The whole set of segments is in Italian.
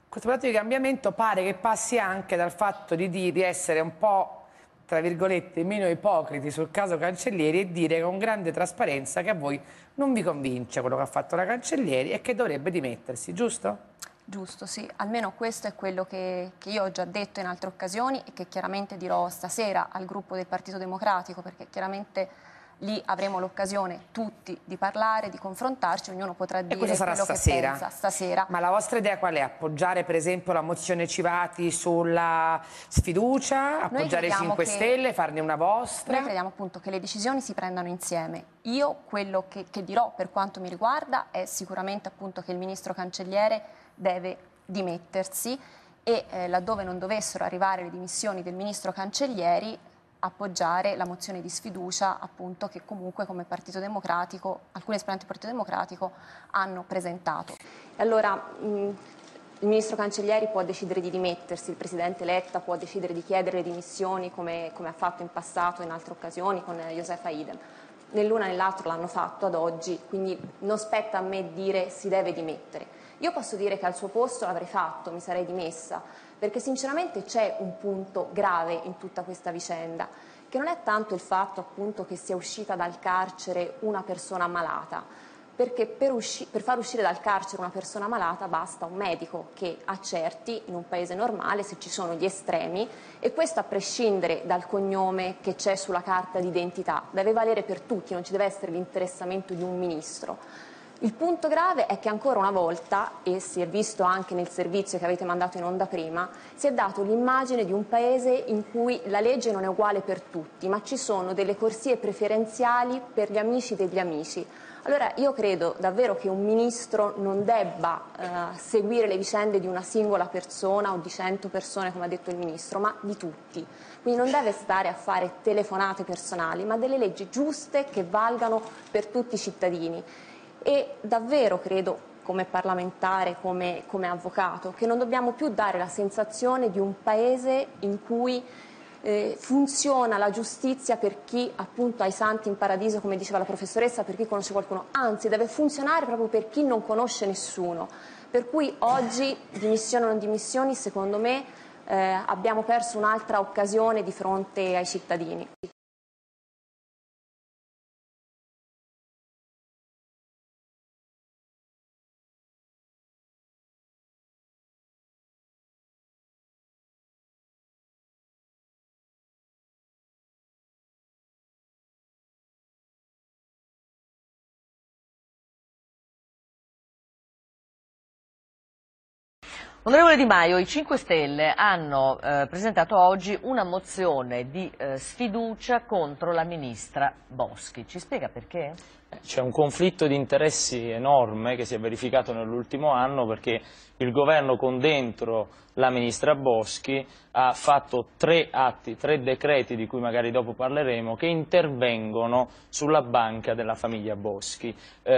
Questo progetto di cambiamento pare che passi anche dal fatto di essere un po', tra virgolette, meno ipocriti sul caso Cancellieri e dire con grande trasparenza che a voi non vi convince quello che ha fatto la Cancellieri e che dovrebbe dimettersi, giusto? Giusto, sì, almeno questo è quello che io ho già detto in altre occasioni e che chiaramente dirò stasera al gruppo del Partito Democratico, perché chiaramente lì avremo l'occasione tutti di parlare, di confrontarci, ognuno potrà dire questo sarà quello stasera. che pensa stasera. Ma la vostra idea qual è? Appoggiare per esempio la mozione Civati sulla sfiducia? Appoggiare i 5 Stelle, farne una vostra? Noi crediamo appunto che le decisioni si prendano insieme. Io quello che dirò per quanto mi riguarda è sicuramente appunto che il ministro Cancelliere deve dimettersi e laddove non dovessero arrivare le dimissioni del ministro Cancellieri appoggiare la mozione di sfiducia appunto che comunque come Partito Democratico, alcuni esponenti del Partito Democratico hanno presentato. Allora il ministro Cancellieri può decidere di dimettersi, il presidente Letta può decidere di chiedere le dimissioni come ha fatto in passato in altre occasioni con Josefa Idem. Né l'una né l'altro l'hanno fatto ad oggi, quindi non spetta a me dire si deve dimettere. Io posso dire che al suo posto l'avrei fatto, mi sarei dimessa, perché sinceramente c'è un punto grave in tutta questa vicenda, che non è tanto il fatto appunto che sia uscita dal carcere una persona malata, perché per far uscire dal carcere una persona malata basta un medico che accerti in un paese normale se ci sono gli estremi e questo a prescindere dal cognome che c'è sulla carta d'identità, deve valere per tutti, non ci deve essere l'interessamento di un ministro. Il punto grave è che ancora una volta, e si è visto anche nel servizio che avete mandato in onda prima, si è dato l'immagine di un paese in cui la legge non è uguale per tutti, ma ci sono delle corsie preferenziali per gli amici degli amici. Allora io credo davvero che un ministro non debba seguire le vicende di una singola persona o di 100 persone, come ha detto il ministro, ma di tutti. Quindi non deve stare a fare telefonate personali, ma delle leggi giuste che valgano per tutti i cittadini. E davvero credo, come parlamentare, come avvocato, che non dobbiamo più dare la sensazione di un paese in cui funziona la giustizia per chi appunto ha i santi in paradiso, come diceva la professoressa, per chi conosce qualcuno, anzi deve funzionare proprio per chi non conosce nessuno. Per cui oggi, dimissioni o non dimissioni, secondo me abbiamo perso un'altra occasione di fronte ai cittadini. Onorevole Di Maio, i 5 Stelle hanno presentato oggi una mozione di sfiducia contro la ministra Boschi. Ci spiega perché? C'è un conflitto di interessi enorme che si è verificato nell'ultimo anno perché il governo con dentro la ministra Boschi ha fatto 3 atti, 3 decreti di cui magari dopo parleremo che intervengono sulla banca della famiglia Boschi.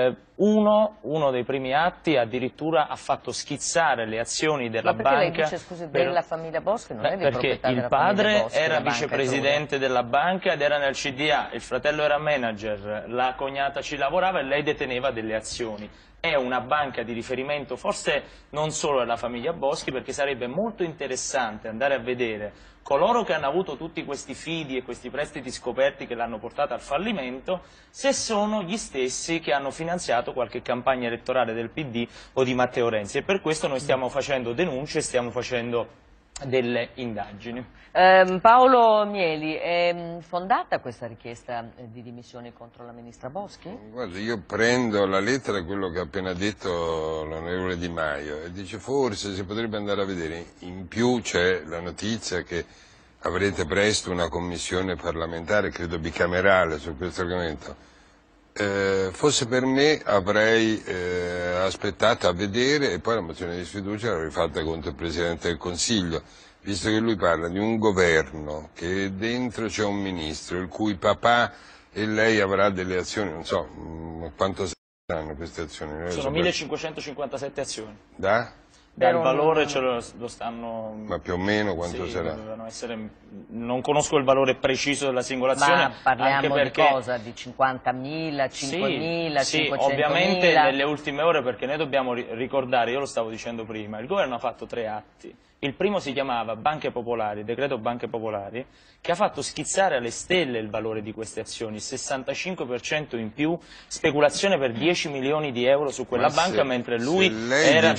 Uno dei primi atti addirittura ha fatto schizzare le azioni della banca. Ma perché lei dice, scusi, della famiglia Boschi? Non è di proprietà della famiglia Boschi. Perché il padre era vicepresidente della banca ed era nel CDA, il fratello era manager, la cognata ci lavorava e lei deteneva delle azioni. È una banca di riferimento forse non solo della famiglia Boschi, perché sarebbe molto interessante andare a vedere coloro che hanno avuto tutti questi fidi e questi prestiti scoperti che l'hanno portata al fallimento, se sono gli stessi che hanno finanziato qualche campagna elettorale del PD o di Matteo Renzi, e per questo noi stiamo facendo denunce, stiamo facendo delle indagini. Paolo Mieli, è fondata questa richiesta di dimissioni contro la ministra Boschi? Guarda, io prendo la lettera a quello che ha appena detto l'onorevole Di Maio e dice forse si potrebbe andare a vedere. In più c'è la notizia che avrete presto una commissione parlamentare, credo bicamerale, su questo argomento. Fosse per me avrei aspettato a vedere e poi la mozione di sfiducia l'avrei fatta contro il Presidente del Consiglio, visto che lui parla di un governo che dentro c'è un ministro il cui papà e lei avrà delle azioni, non so quanto saranno queste azioni. Sono 1557 azioni. Da? Dal valore lo stanno... Ma più o meno quanto sì, sarà? Non conosco il valore preciso della singolazione. Ma parliamo anche perché... di cosa? Di 50.000, 5.000, sì, 500.000? Ovviamente nelle ultime ore, perché noi dobbiamo ricordare, io lo stavo dicendo prima, il governo ha fatto 3 atti. Il primo si chiamava Banche Popolari, decreto Banche Popolari, che ha fatto schizzare alle stelle il valore di queste azioni, il 65% in più, speculazione per 10 milioni di euro su quella banca, mentre lui era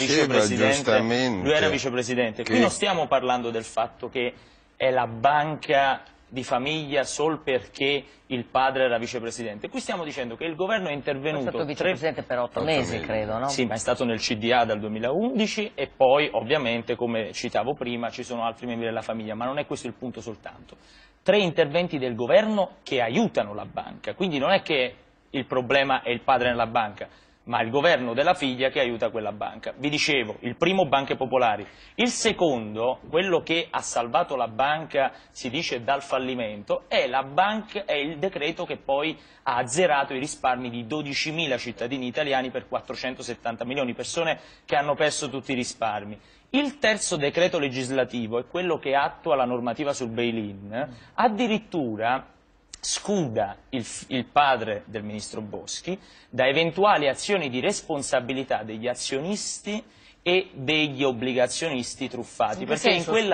vicepresidente. Qui non stiamo parlando del fatto che è la banca di famiglia sol perché il padre era vicepresidente. Qui stiamo dicendo che il governo è intervenuto... È stato vicepresidente per 8 mesi, credo, no? Sì, ma è stato nel CDA dal 2011 e poi ovviamente, come citavo prima, ci sono altri membri della famiglia, ma non è questo il punto soltanto. 3 interventi del governo che aiutano la banca, quindi non è che il problema è il padre nella banca, ma il governo della figlia che aiuta quella banca. Vi dicevo, il primo Banche Popolari, il secondo, quello che ha salvato la banca, si dice dal fallimento, è il decreto che poi ha azzerato i risparmi di 12.000 cittadini italiani per 470 milioni, persone che hanno perso tutti i risparmi. Il terzo decreto legislativo è quello che attua la normativa sul bail-in, addirittura scuda il padre del ministro Boschi da eventuali azioni di responsabilità degli azionisti e degli obbligazionisti truffati, perché in quella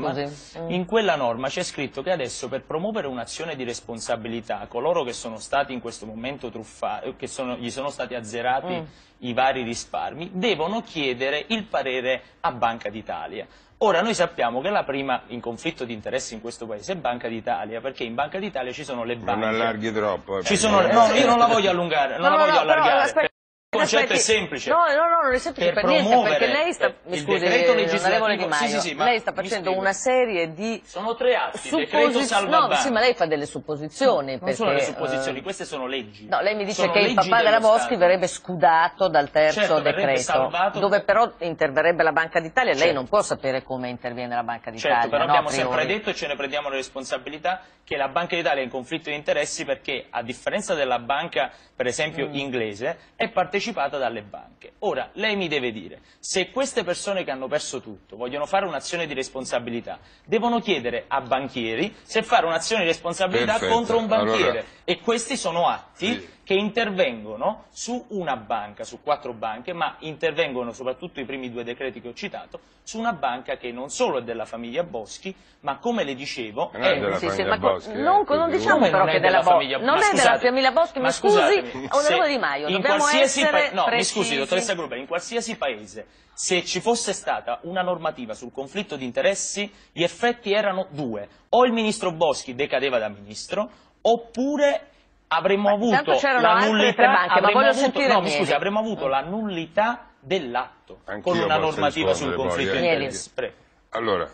norma c'è scritto che adesso per promuovere un'azione di responsabilità coloro che sono stati in questo momento truffati, gli sono stati azzerati i vari risparmi, devono chiedere il parere a Banca d'Italia. Ora noi sappiamo che la prima in conflitto di interessi in questo paese è Banca d'Italia, perché in Banca d'Italia ci sono le banche. Non allarghi troppo. No, io non la voglio allungare, non la voglio allargare. Il concetto è semplice. No, non è semplice per niente, perché lei sta, mi scusi, onorevole Di Maio, lei sta facendo una serie di... Sono 3 atti, decreto salvabanca. No, sì, ma lei fa delle supposizioni. Non sono le supposizioni, queste sono leggi. No, lei mi dice che il papà della Boschi verrebbe scudato dal terzo decreto, dove però interverrebbe la Banca d'Italia, lei non può sapere come interviene la Banca d'Italia. Certo, però abbiamo sempre detto e ce ne prendiamo le responsabilità che la Banca d'Italia è in conflitto di interessi perché, a differenza della banca, per esempio, inglese, è partecipata dalle banche. Ora, lei mi deve dire, se queste persone che hanno perso tutto vogliono fare un'azione di responsabilità, devono chiedere a banchieri se fare un'azione di responsabilità contro un banchiere. Allora, e questi sono atti che intervengono su una banca, su 4 banche, ma intervengono soprattutto i primi 2 decreti che ho citato, su una banca che non solo è della famiglia Boschi, ma come le dicevo è della famiglia Boschi. Non diciamo però che è della famiglia Boschi. Non è della famiglia Boschi, mi scusi, onorevole Di Maio, dobbiamo essere no, mi scusi, dottoressa Gruber, in qualsiasi paese, se ci fosse stata una normativa sul conflitto di interessi, gli effetti erano 2. O il ministro Boschi decadeva da ministro, oppure avremmo avuto la nullità, avremmo avuto la nullità dell'atto con una normativa sul conflitto di interessi. Allora,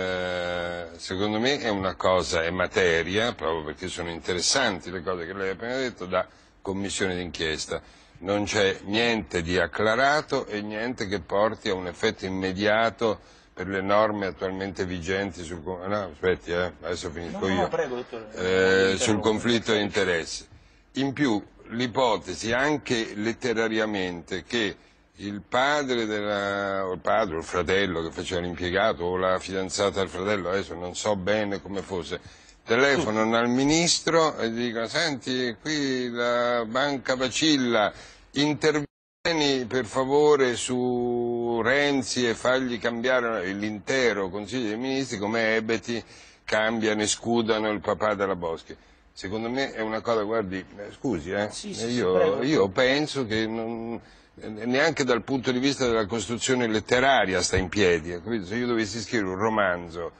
secondo me è una cosa, è materia, proprio perché sono interessanti le cose che lei ha appena detto, da commissione d'inchiesta. Non c'è niente di acclarato e niente che porti a un effetto immediato per le norme attualmente vigenti sul, aspetti, adesso finisco io. Prego, dottore. Sul conflitto di interessi. In più, l'ipotesi anche letterariamente che il padre o il fratello che faceva l'impiegato o la fidanzata del fratello, adesso non so bene come fosse, telefonano al ministro e dicono: senti, qui la banca vacilla, intervieni per favore su Renzi e fagli cambiare l'intero Consiglio dei Ministri, come ebeti cambiano e scudano il papà della Boschi. Secondo me è una cosa, guardi, scusi, io penso che neanche dal punto di vista della costruzione letteraria sta in piedi. Se io dovessi scrivere un romanzo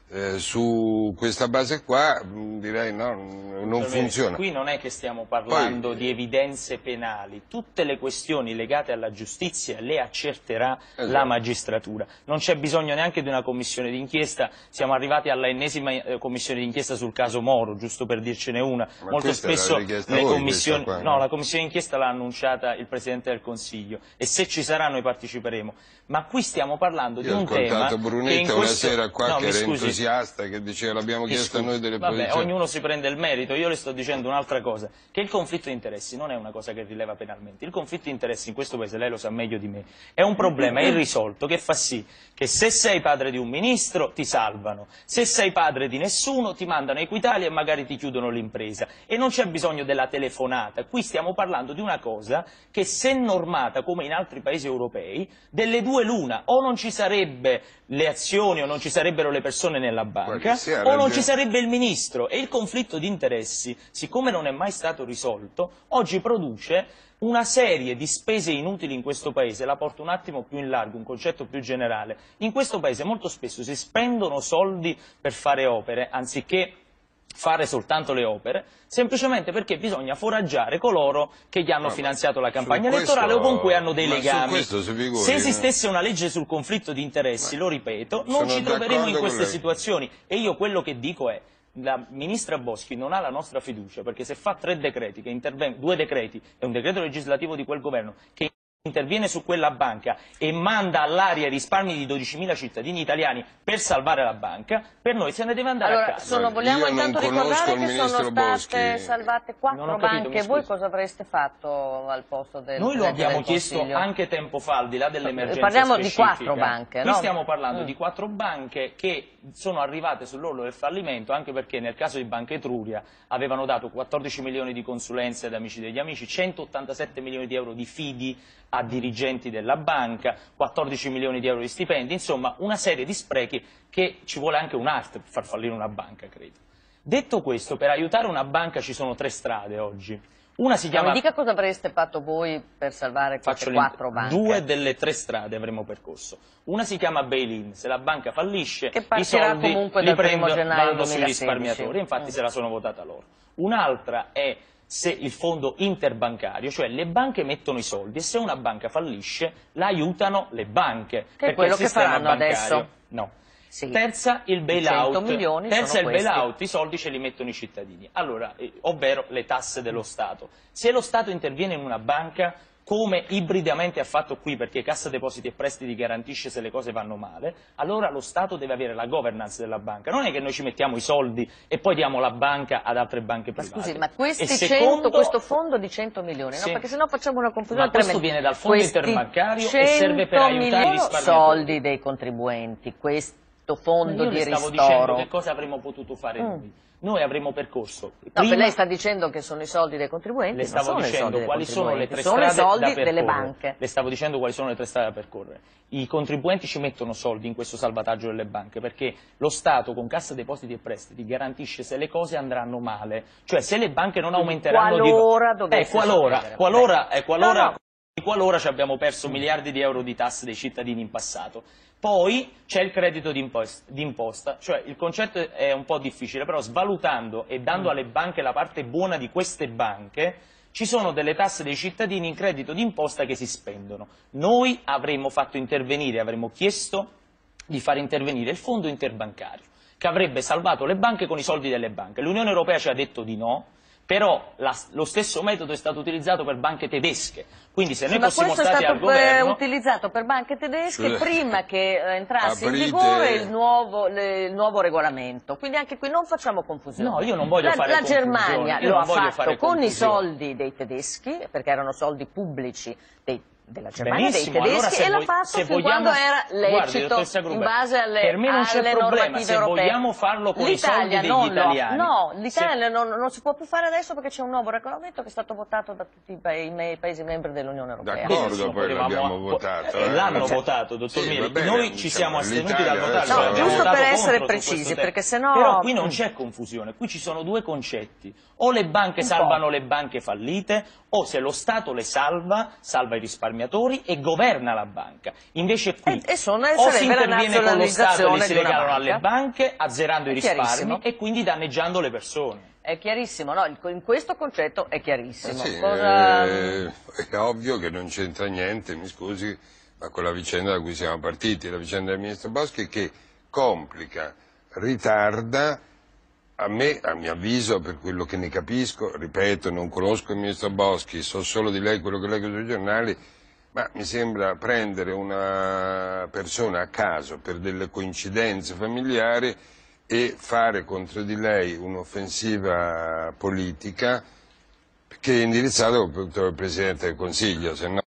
su questa base qua, direi no, non funziona. Qui non è che stiamo parlando di evidenze penali, tutte le questioni legate alla giustizia le accerterà la magistratura, non c'è bisogno neanche di una commissione d'inchiesta, siamo arrivati alla ennesima commissione d'inchiesta sul caso Moro, giusto per dircene una. Ma molto spesso le commissioni, no, la commissione d'inchiesta l'ha annunciata il Presidente del Consiglio e se ci sarà noi parteciperemo, ma qui stiamo parlando di un tema che in questo... una sera qua che era entusiasta. entusiasta che diceva l'abbiamo chiesto a noi delle posizioni. Vabbè, ognuno si prende il merito, io le sto dicendo un'altra cosa, che il conflitto di interessi non è una cosa che rileva penalmente, il conflitto di interessi in questo paese, lei lo sa meglio di me, è un problema irrisolto che fa sì che se sei padre di un ministro ti salvano, se sei padre di nessuno ti mandano a Equitalia e magari ti chiudono l'impresa e non c'è bisogno della telefonata, qui stiamo parlando di una cosa che se normata come in altri paesi europei, delle due l'una, o non ci sarebbe le azioni o non ci sarebbero le persone nella banca o non ci sarebbe il ministro e il conflitto di interessi, siccome non è mai stato risolto, oggi produce una serie di spese inutili in questo paese. La porto un attimo più in largo, un concetto più generale. In questo paese molto spesso si spendono soldi per fare opere anziché fare soltanto le opere, semplicemente perché bisogna foraggiare coloro che gli hanno finanziato la campagna elettorale o con cui hanno dei legami. Se esistesse una legge sul conflitto di interessi, lo ripeto, non ci troveremo in queste situazioni. E io quello che dico è: la ministra Boschi non ha la nostra fiducia, perché se fa 3 decreti, due decreti e un decreto legislativo di quel governo, che interviene su quella banca e manda all'aria i risparmi di 12.000 cittadini italiani per salvare la banca, per noi se ne deve andare a casa. Vogliamo intanto ricordare che sono state salvate 4 banche. Voi cosa avreste fatto al posto del Noi lo abbiamo chiesto anche tempo fa, al di là dell'emergenza specifica. Parliamo di 4 banche, no? Qui stiamo parlando di 4 banche che sono arrivate sull'orlo del fallimento, anche perché nel caso di Banca Etruria avevano dato 14 milioni di consulenze ad amici degli amici, 187 milioni di euro di fidi a dirigenti della banca, 14 milioni di euro di stipendi, insomma una serie di sprechi che ci vuole anche un'arte per far fallire una banca, credo. Detto questo, per aiutare una banca ci sono 3 strade oggi. Una si chiama... Mi dica cosa avreste fatto voi per salvare queste 4 banche. 2 delle 3 strade avremo percorso. Una si chiama bail-in, se la banca fallisce che i soldi comunque li vanno sui risparmiatori, infatti se la sono votata loro. Un'altra è se il fondo interbancario, cioè le banche mettono i soldi e se una banca fallisce la aiutano le banche. Che è quello che faranno adesso. No. Sì. Terza il bail-out, bail-out, i soldi ce li mettono i cittadini, allora, ovvero le tasse dello Stato. Se lo Stato interviene in una banca, come ibridamente ha fatto qui, perché Cassa Depositi e Prestiti garantisce se le cose vanno male, allora lo Stato deve avere la governance della banca. Non è che noi ci mettiamo i soldi e poi diamo la banca ad altre banche private. Ma scusi, ma questo fondo di 100 milioni, sì, no? Perché sennò facciamo una confusione tremenda. Ma questo viene dal fondo interbancario e serve per aiutare i risparmiatori. Soldi dei contribuenti, questo fondo di ristoro. Stavo dicendo che cosa avremmo potuto fare noi. Noi avremo percorso. No, lei sta dicendo che sono i soldi dei contribuenti. Le stavo dicendo quali sono le 3 strade da percorrere. Sono i soldi delle banche. Le stavo dicendo quali sono le 3 strade da percorrere. I contribuenti ci mettono soldi in questo salvataggio delle banche perché lo Stato con Cassa Depositi e Prestiti garantisce se le cose andranno male, cioè se le banche non aumenteranno qualora ci abbiamo perso miliardi di euro di tasse dei cittadini in passato. Poi c'è il credito d'imposta, cioè il concetto è un po' difficile, però svalutando e dando alle banche la parte buona di queste banche, ci sono delle tasse dei cittadini in credito d'imposta che si spendono. Noi avremmo fatto intervenire, avremmo chiesto di far intervenire il fondo interbancario, che avrebbe salvato le banche con i soldi delle banche. L'Unione Europea ci ha detto di no, però lo stesso metodo è stato utilizzato per banche tedesche, quindi se noi fossimo stati al governo... Ma questo è stato utilizzato per banche tedesche prima che entrasse in vigore il nuovo regolamento, quindi anche qui non facciamo confusione. No, io non voglio fare confusione. La Germania lo ha fatto con i soldi dei tedeschi, perché erano soldi pubblici della Germania, dei tedeschi, allora e l'ha fatto fin quando era lecito, in base alle normative europee. Se vogliamo farlo con i soldi degli italiani... No, l'Italia non si può più fare adesso perché c'è un nuovo regolamento che è stato votato da tutti i Paesi membri dell'Unione Europea. D'accordo, poi l'abbiamo votato. L'hanno votato, dottor Mieli, noi ci siamo astenuti dal votare. No, giusto per essere precisi, perché sennò... Però qui non c'è confusione, qui ci sono 2 concetti. O le banche salvano le banche fallite, o se lo Stato le salva i risparmiatori e governa la banca. Invece qui o si interviene con lo Stato e li si regalano alle banche, azzerando i risparmi e quindi danneggiando le persone. È chiarissimo, no? In questo concetto è chiarissimo. Sì, è ovvio che non c'entra niente, mi scusi, ma con la vicenda da cui siamo partiti, la vicenda del ministro Boschi, che complica, ritarda. A me, a mio avviso, per quello che ne capisco, ripeto, non conosco il ministro Boschi, so solo di lei quello che leggo sui giornali, ma mi sembra prendere una persona a caso per delle coincidenze familiari e fare contro di lei un'offensiva politica che è indirizzata contro il Presidente del Consiglio, se no,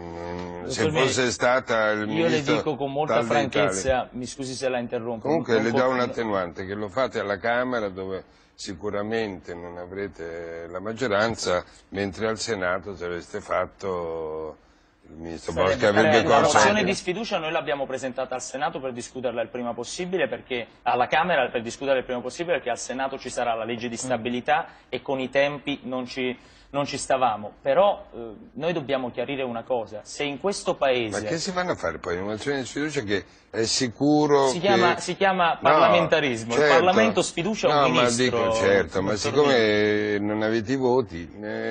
se fosse stata il ministro... Io le dico con molta franchezza, mi scusi se la interrompo. Comunque le do un attenuante, che lo fate alla Camera dove sicuramente non avrete la maggioranza, mentre al Senato se aveste fatto... Il ministro Boschi avrebbe la mozione di sfiducia noi l'abbiamo presentata al Senato per discuterla il prima possibile, perché alla Camera per discuterla il prima possibile, perché al Senato ci sarà la legge di stabilità e con i tempi non ci stavamo. Però noi dobbiamo chiarire una cosa: se in questo Paese... Ma che si vanno a fare poi? Una mozione di sfiducia che è sicuro si chiama parlamentarismo, certo, il Parlamento sfiducia un ministro. Ma dico, certo, ma siccome non avete i voti...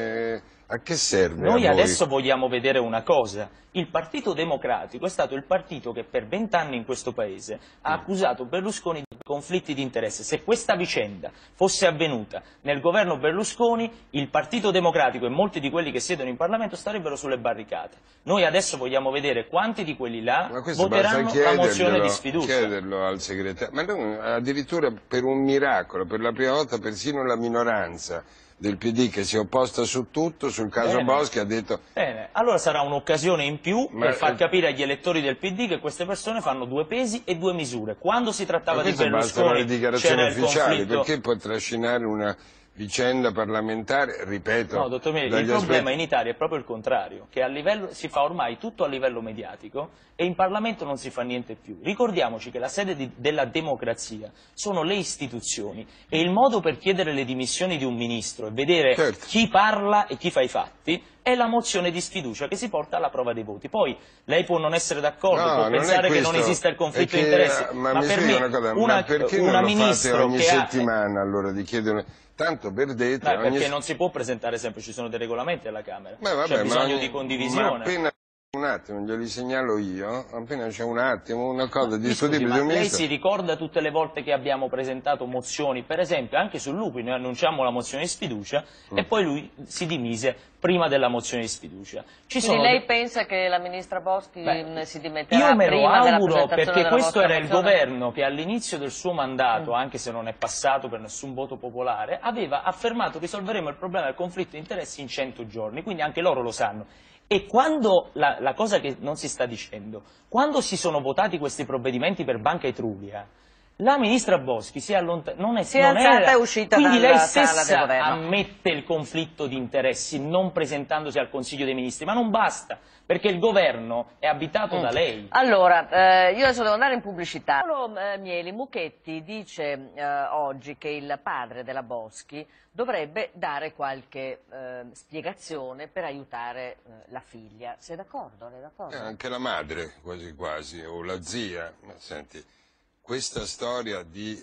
A che serve? Noi adesso vogliamo vedere una cosa: il Partito Democratico è stato il partito che per 20 anni in questo Paese ha accusato Berlusconi di conflitti di interesse. Se questa vicenda fosse avvenuta nel governo Berlusconi, il Partito Democratico e molti di quelli che siedono in Parlamento starebbero sulle barricate. Noi adesso vogliamo vedere quanti di quelli là voteranno la mozione di sfiducia. Chiederlo al segretario, ma non, addirittura per un miracolo, per la prima volta persino la minoranza del PD che si è opposta su tutto, sul caso Boschi ha detto... Bene, allora sarà un'occasione in più per far capire agli elettori del PD che queste persone fanno due pesi e due misure. Quando si trattava di Berlusconi le dichiarazioni ufficiali, conflitto... perché può trascinare una vicenda parlamentare, ripeto... No, dottor Mieli, il problema in Italia è proprio il contrario, che si fa ormai tutto a livello mediatico e in Parlamento non si fa niente più. Ricordiamoci che la sede della democrazia sono le istituzioni e il modo per chiedere le dimissioni di un ministro e vedere chi parla e chi fa i fatti è la mozione di sfiducia che si porta alla prova dei voti. Poi lei può non essere d'accordo, può pensare che non esista il conflitto di interessi, ma per me perché una non lo fate ministro ogni che settimana allora di chiedere... Tanto perdete... perché non si può presentare sempre, ci sono dei regolamenti alla Camera, c'è bisogno di condivisione. Ma appena un attimo, glieli segnalo io, appena c'è un attimo, una cosa discutibile... Ma lei si ricorda tutte le volte che abbiamo presentato mozioni, per esempio anche su Lupi, noi annunciamo la mozione di sfiducia e poi lui si dimise prima della mozione di sfiducia. Quindi lei pensa che la ministra Boschi si dimetterà io me lo prima della auguro, presentazione perché della questo era il mozione? governo che all'inizio del suo mandato, anche se non è passato per nessun voto popolare, aveva affermato risolveremo il problema del conflitto di interessi in 100 giorni, quindi anche loro lo sanno. E quando, la cosa che non si sta dicendo, quando si sono votati questi provvedimenti per Banca Etruria, la ministra Boschi si è allontanata, si è alzata e è uscita quindi lei dalla sala del stessa governo. ammette il conflitto di interessi non presentandosi al Consiglio dei Ministri, ma non basta, perché il governo è abitato da lei. Allora, io adesso devo andare in pubblicità. Mieli Mucchetti dice oggi che il padre della Boschi dovrebbe dare qualche spiegazione per aiutare la figlia. Sei d'accordo? Lei è d'accordo? Anche la madre, quasi quasi, o la zia. Ma senti, questa storia di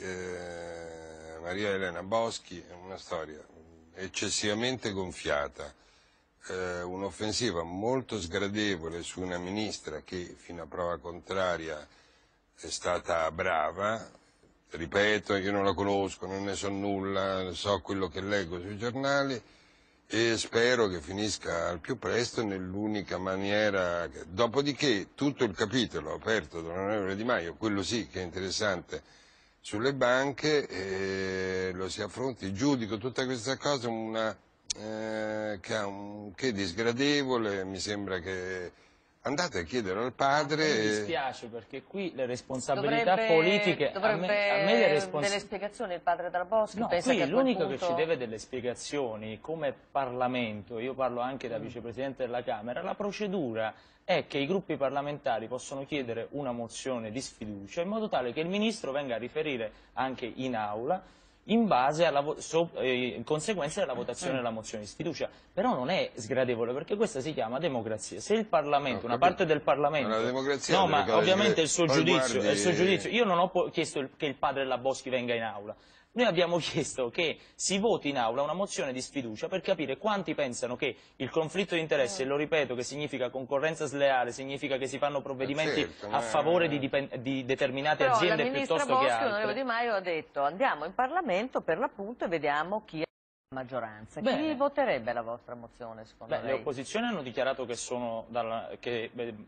Maria Elena Boschi è una storia eccessivamente gonfiata, un'offensiva molto sgradevole su una ministra che fino a prova contraria è stata brava. Ripeto, io non la conosco, non ne so nulla, so quello che leggo sui giornali e spero che finisca al più presto nell'unica maniera. Dopodiché tutto il capitolo aperto dall'onorevole Di Maio, quello sì che è interessante, sulle banche, lo si affronti, giudico tutta questa cosa che ha un che di sgradevole, mi sembra che... Andate a chiedere al padre... Mi dispiace perché qui le responsabilità politiche... Dovrebbe delle spiegazioni il padre della Boschi? No, pensa qui l'unico punto... che ci deve delle spiegazioni come Parlamento, io parlo anche da vicepresidente della Camera, la procedura è che i gruppi parlamentari possono chiedere una mozione di sfiducia in modo tale che il Ministro venga a riferire anche in aula in base in conseguenza della votazione della mozione di sfiducia, però non è sgradevole perché questa si chiama democrazia. Se il Parlamento, una parte del Parlamento, no, ma ovviamente il suo giudizio, io non ho chiesto che il padre della Boschi venga in aula. Noi abbiamo chiesto che si voti in aula una mozione di sfiducia per capire quanti pensano che il conflitto di interessi, e lo ripeto che significa concorrenza sleale, significa che si fanno provvedimenti a favore di determinate aziende piuttosto che altre. La ministra Boschi, l'onorevole Di Maio, ha detto andiamo in Parlamento per l'appunto e vediamo chi è la maggioranza. Bene. Chi voterebbe la vostra mozione secondo lei? Le opposizioni hanno dichiarato che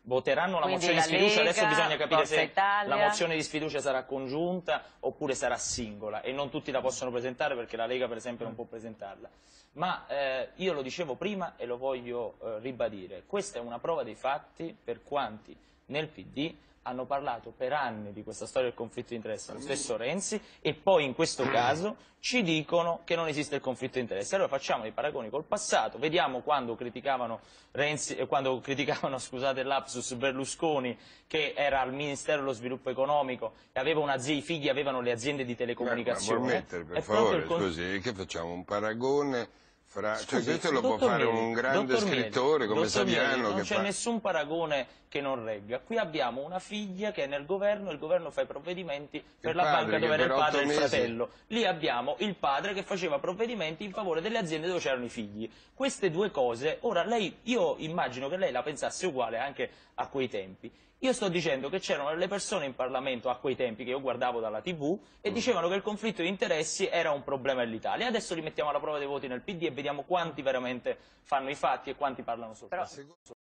voteranno la mozione di sfiducia, adesso bisogna capire se la mozione di sfiducia sarà congiunta oppure sarà singola, e non tutti la possono presentare perché la Lega per esempio non può presentarla. Ma io lo dicevo prima e lo voglio ribadire, questa è una prova dei fatti per quanti nel PD hanno parlato per anni di questa storia del conflitto di interesse, lo stesso Renzi, e poi in questo caso ci dicono che non esiste il conflitto di interesse. Allora facciamo dei paragoni col passato, vediamo quando criticavano scusate l'apsus, Berlusconi, che era al Ministero dello Sviluppo Economico e aveva i figli avevano le aziende di telecomunicazione. Ma vuol mettere, per favore, scusi, che facciamo un paragone? Cioè, questo lo può fare un grande scrittore come Saviano. Non c'è nessun paragone che non regga. Qui abbiamo una figlia che è nel governo, il governo fa i provvedimenti per la banca dove era il padre e il fratello. Lì abbiamo il padre che faceva provvedimenti in favore delle aziende dove c'erano i figli. Queste due cose, ora io immagino che lei la pensasse uguale anche a quei tempi. Io sto dicendo che c'erano delle persone in Parlamento a quei tempi che io guardavo dalla TV e dicevano che il conflitto di interessi era un problema dell'Italia. Adesso li mettiamo alla prova dei voti nel PD e vediamo quanti veramente fanno i fatti e quanti parlano soltanto.